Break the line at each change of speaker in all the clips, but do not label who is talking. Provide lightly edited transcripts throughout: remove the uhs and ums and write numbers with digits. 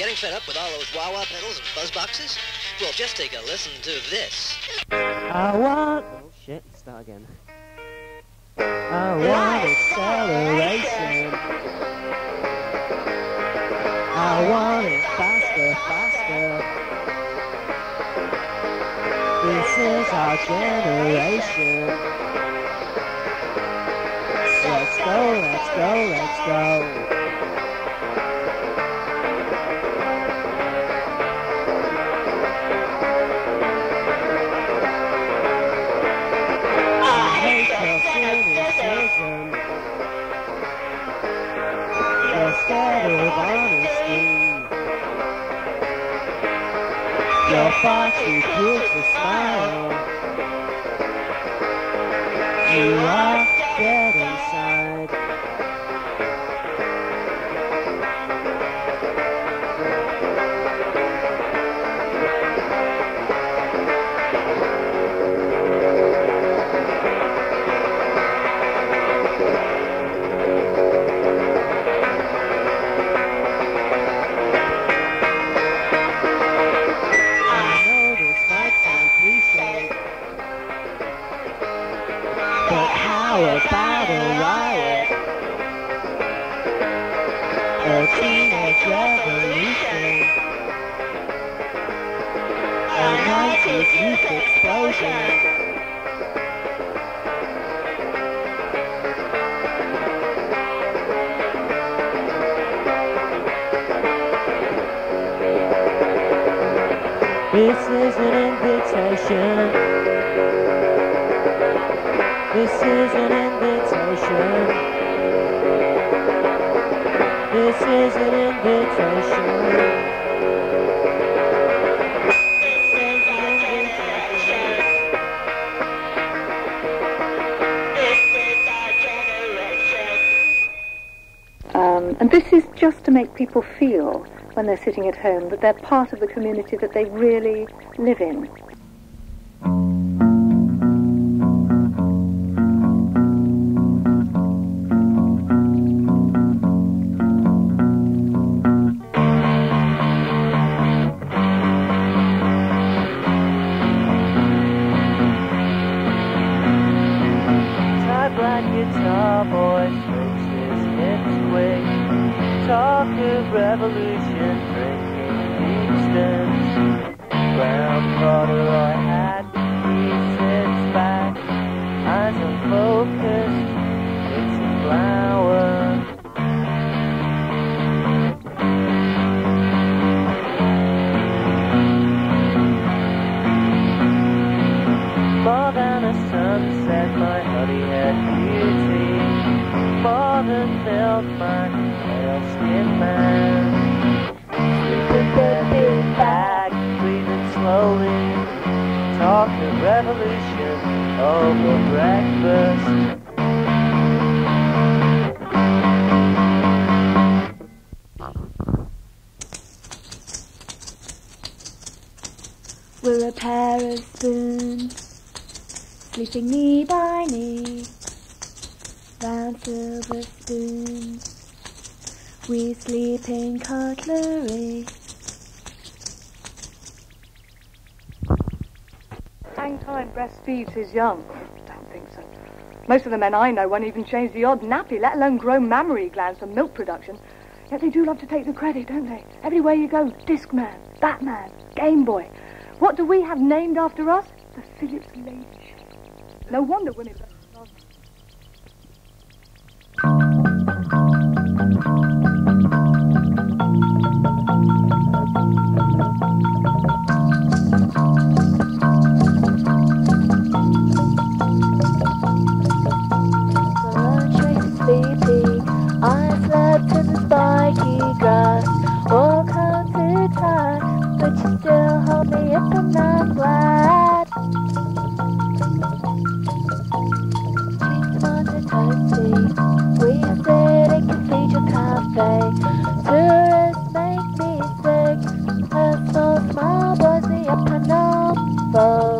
Getting fed up with all those wah-wah pedals and fuzz boxes? Well, just take a listen to this.
I want... Oh, shit. Start again. I want acceleration. I want it faster, faster. This is our generation. Let's go, let's go, let's go. I hate your cynicism. You're scared of honesty. Your far too cool to smile. You are dead inside. How about a riot? A teenage revolution? A 90s youth explosion? This is an invitation. This is an invitation. This is an invitation. This is an invitation. This is our generation.
And this is just to make people feel, when they're sitting at home, that they're part of the community that they really live in.
Guitar boy shakes his hips quick. Talk of revolution, drinking Eastons. Brown corduroy hat, he sits back. Eyes unfocused, it's a flower. More than a sunset, my honey-head beauty. More than milk, my pale skin man. Sleeping the big bag, breathing slowly. Talk of revolution over breakfast.
We're a pair of spoons, sleeping knee by knee, round silver spoons. We sleep in cutlery.
Hang time breastfeeds his young. Don't think so. Most of the men I know won't even change the odd nappy, let alone grow mammary glands for milk production. Yet they do love to take the credit, don't they? Everywhere you go, Discman, Batman, Game Boy. What do we have named after us? The Philips Lady Shake. No wonder women love
I slept in the spiky grass, all counted tight, but you still hold me up and I'm glad. Cheeks on the toasty, we sit in Cathedral Cafe. Tourists make me sick, a small boys the up and up.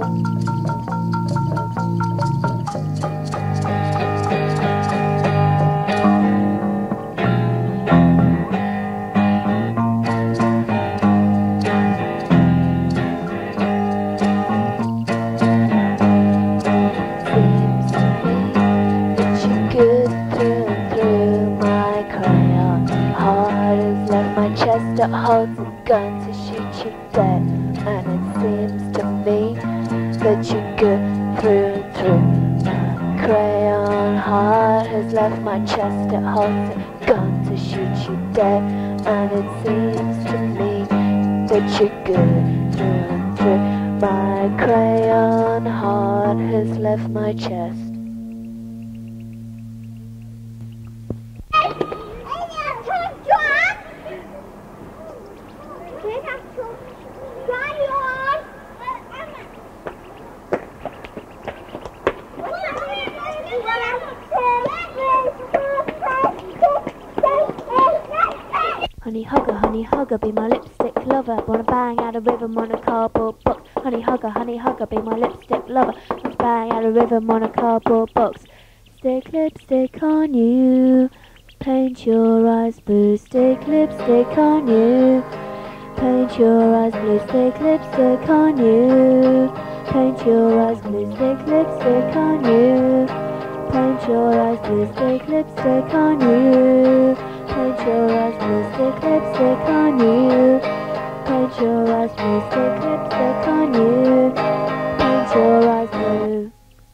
chest that holds a gun to shoot you dead. And it seems to me that you're good through and through. My crayon heart has left my chest that holds a gun to shoot you dead. And it seems to me that you're good through and through. My crayon heart has left my chest. Honey hugger, be my lipstick lover. Wanna bang out a rhythm on a cardboard box. Honey hugger, be my lipstick lover. Wanna bang out a rhythm on a cardboard box. Stick lipstick on you, paint your eyes blue. Stick lipstick on you, paint your eyes blue. Stick lipstick on you, paint your eyes blue. Stick lipstick on you, paint your eyes blue. Stick lipstick on you, paint your eyes blue. Stick lipstick on you, paint your eyes blue. Stick lipstick on you, paint your eyes blue.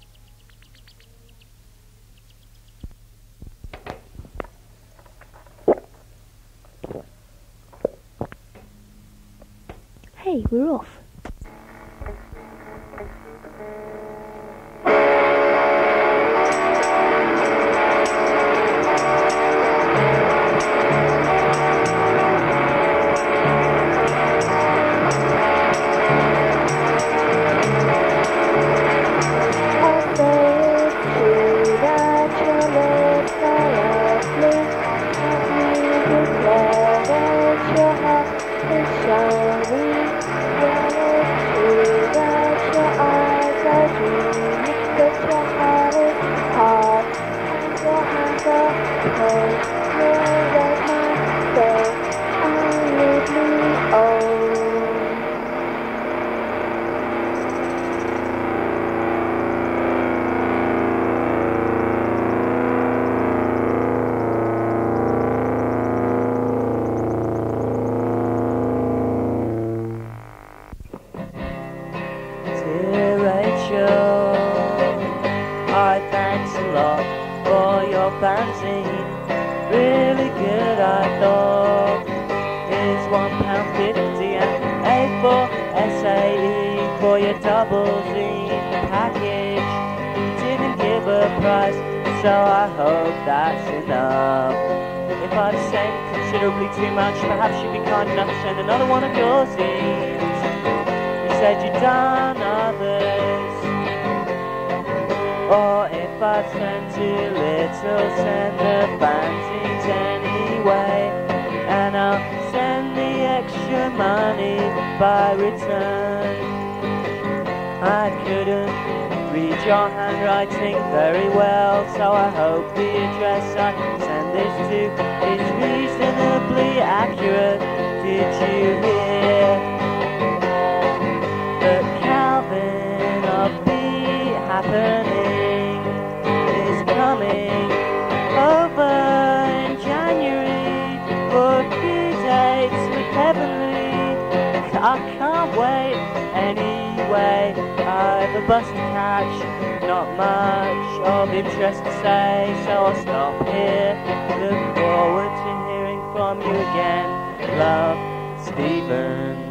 Hey, we're off.
Really good, I thought. Is £1.50 and A4 SAE for your double Z package. Didn't give a price, so I hope that's enough. If I'd sent considerably too much, perhaps you'd be kind enough to send another one of your zines. You said you'd done others. Or if I sent too little, send the fanzines anyway. And I'll send the extra money by return. I couldn't read your handwriting very well, so I hope the address I send this to is reasonably accurate. Did you hear that Calvin of the Happening is coming over in January for a few dates with Heavenly? I can't wait anyway. I've a bus to catch, not much of interest to say, so I'll stop here. Look forward to hearing from you again. Love, Stephen.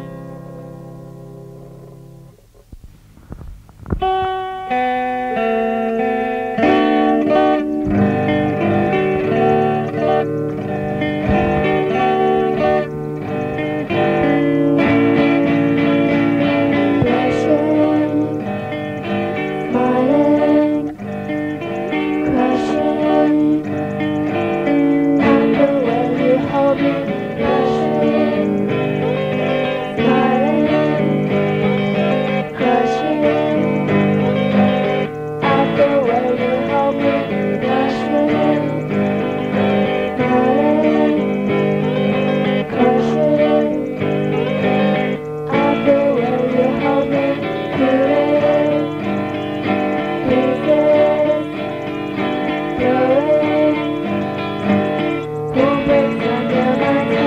Breaks under my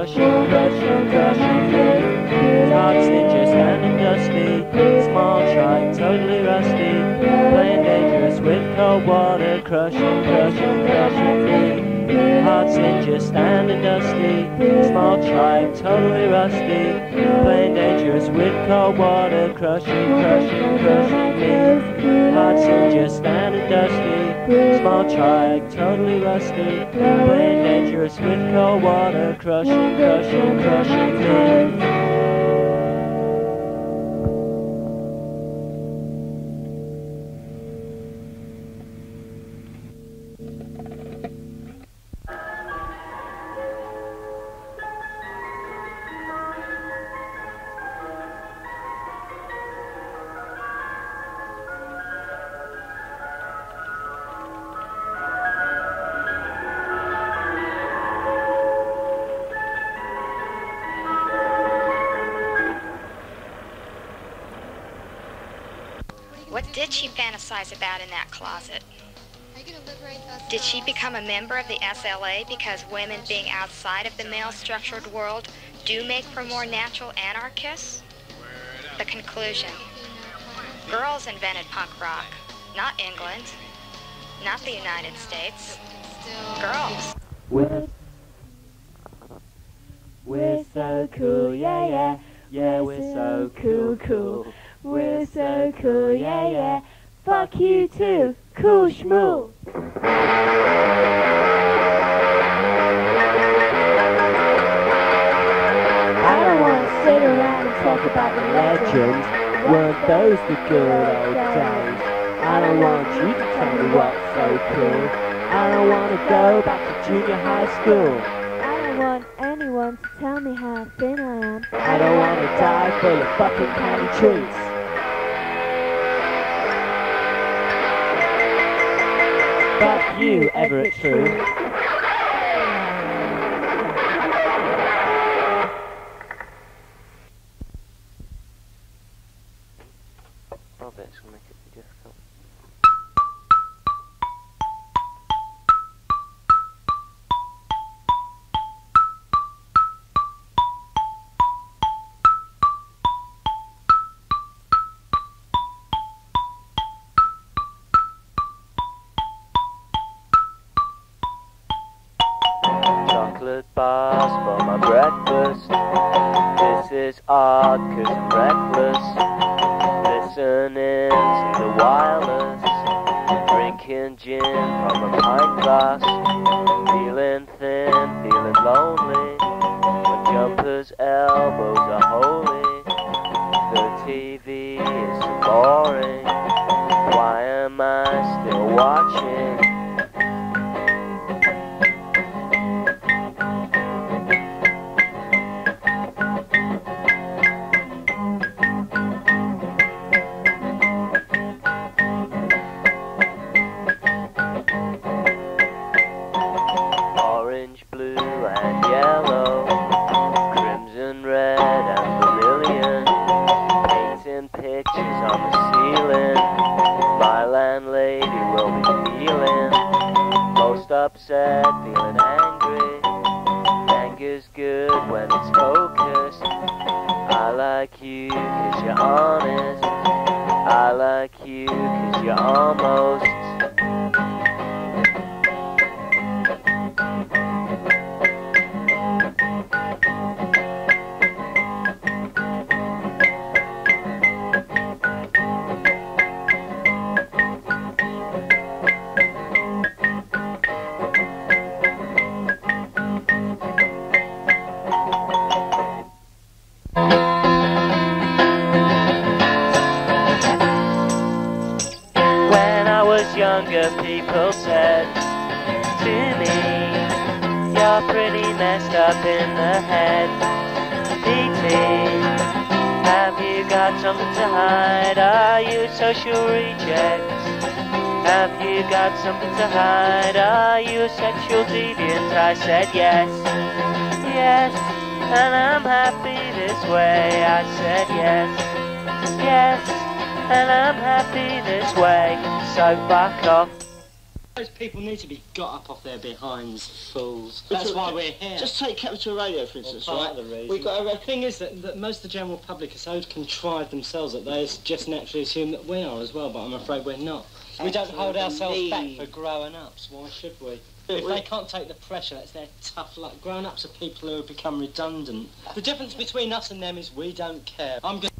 crushing, crushing, crushing me. Hard cincher, standing dusty, small trike, totally rusty, playing dangerous with cold water, crushing, crushing, crushing me. Hard cincher, standing dusty, small trike, totally rusty, playing dangerous with cold water, crushing, crushing, crushing me. Hard cincher, standing dusty, small trike, totally rusty, playing dangerous with cold water, crushing, crushing, crushing me.
What did she fantasize about in that closet? Did she become a member of the SLA because women being outside of the male-structured world do make for more natural anarchists? The conclusion. Girls invented punk rock, not England, not the United States. Girls.
We're so cool, yeah, yeah, yeah, we're so cool, cool. We're so cool, yeah, yeah. Fuck you too, cool schmoo. I don't want to sit around and talk about the legends. Weren't those the good old days? I don't want you to tell me what's so cool. I don't want to go back to junior high school.
I don't want anyone to tell me how thin I am.
I don't want to die full of fucking candy treats. Fuck you, Everett True.
Oh, bet it's gonna make it be difficult. Chocolate bars for my breakfast. This is odd cause I'm reckless. Listening to the wireless. Drinking gin from a pint glass. Feeling thin, feeling lonely. My jumper's elbows are holy. The TV is so boring. Why am I still watching? Upset, feeling angry. Anger's good when it's focused. I like you cause you're honest. I like you cause you're almost. Younger people said to me, you're pretty messed up in the head. E.T., have you got something to hide? Are you a social reject? Have you got something to hide? Are you a sexual deviant? I said yes, yes, and I'm happy this way. I said yes, yes, and I'm happy this way. So fuck off. Those people need to be got up off their behinds, fools. That's why we're here.
Just take Capital Radio, for instance, right?
The thing is that most of the general public are so contrived themselves that they just naturally assume that we are as well, but I'm afraid we're not. We don't hold ourselves back for growing-ups. Why should we? If they can't take the pressure, that's their tough luck. Grown-ups are people who have become redundant. The difference between us and them is we don't care. I'm going.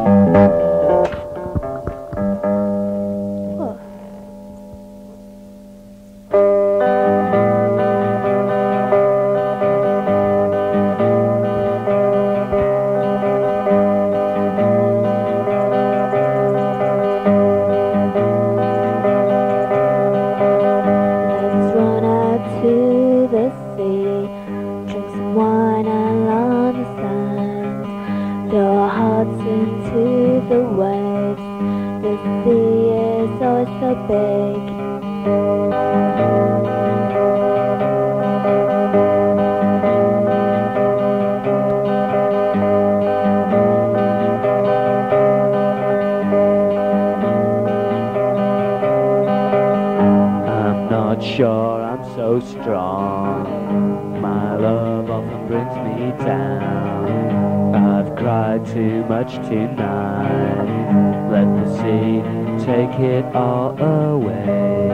Sure, I'm so strong. My love often brings me down. I've cried too much tonight. Let the sea take it all away.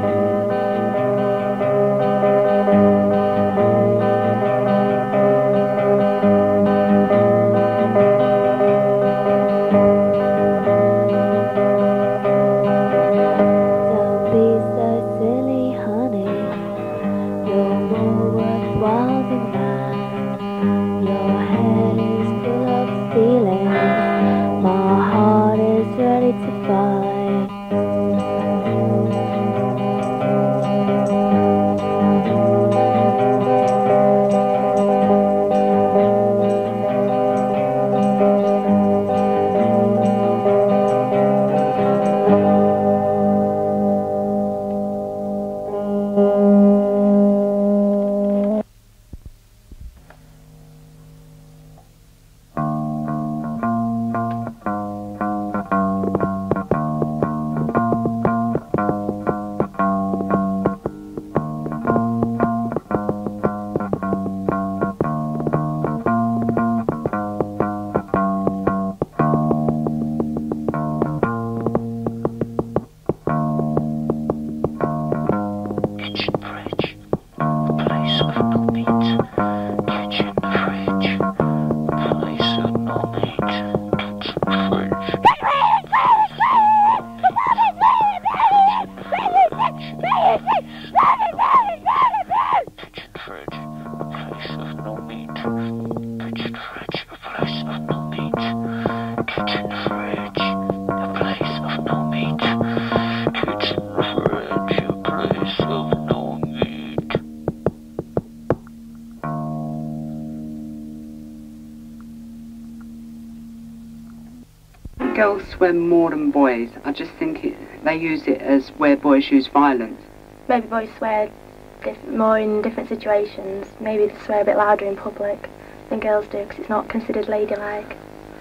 Girls swear more than boys. I just think they use it as where boys use violence.
Maybe boys swear more in different situations. Maybe they swear a bit louder in public than girls do because it's not considered ladylike.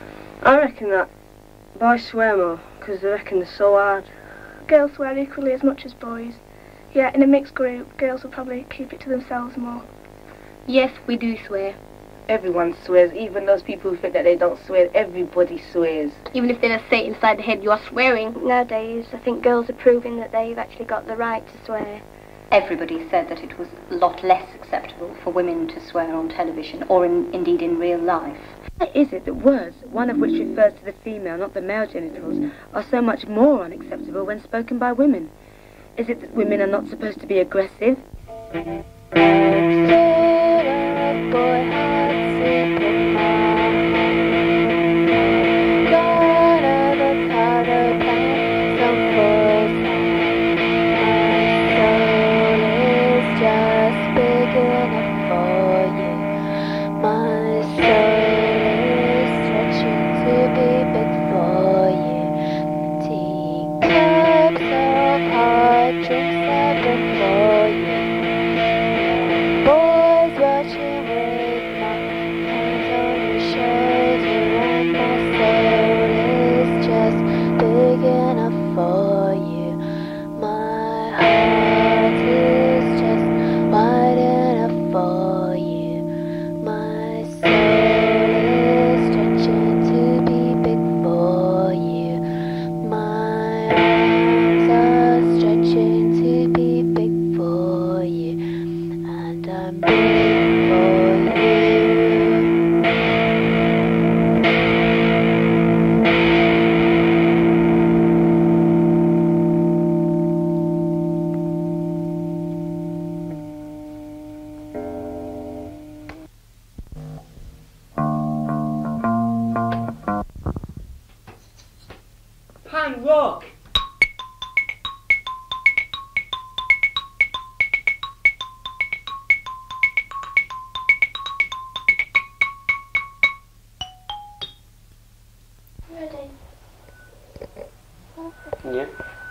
I reckon that boys swear more because they reckon they're so hard.
Girls swear equally as much as boys. Yeah, in a mixed group, girls will probably keep it to themselves more.
Yes, we do swear.
Everyone swears, even those people who think that they don't swear. Everybody swears.
Even if they just say it inside the head, you are swearing.
Nowadays, I think girls are proving that they've actually got the right to swear.
Everybody said that it was a lot less acceptable for women to swear on television, or indeed in real life.
Why is it that words, one of which refers to the female, not the male genitals, are so much more unacceptable when spoken by women? Is it that women are not supposed to be aggressive?
Boys watching with
rock.
Ready?
Yeah.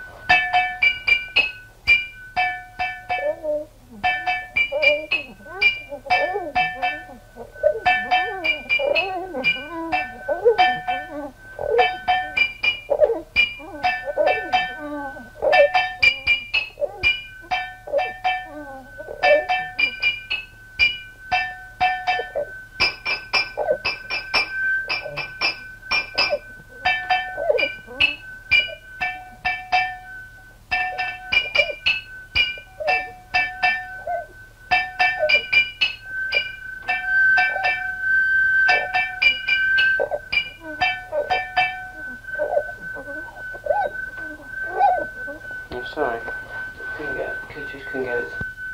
I'm sorry. Couldn't get it.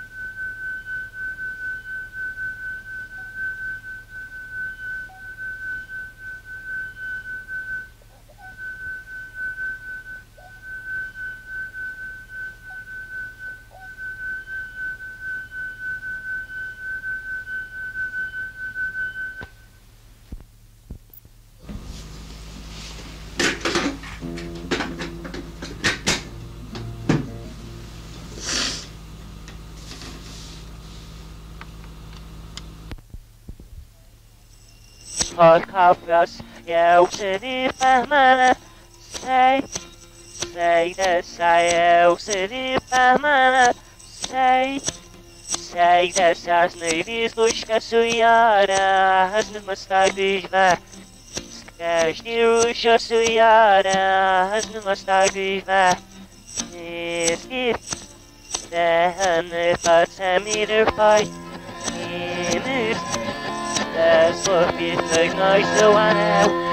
Podcasts, eu se ni permane, sei eu se ni permane, sei dessas neves busca suyara, as numas tagriva, skers ni rusha suyara, as numas tagriva, skip, dehane patsemir fight, das look is nice to one